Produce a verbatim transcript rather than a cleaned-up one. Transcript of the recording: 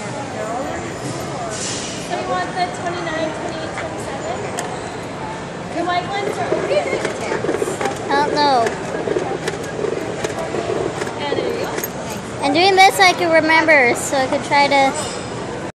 So you want the twenty-nine, twenty-eight, twenty-seven? The white ones are okay. I don't know. And there you go. And doing this I can remember, so I could try to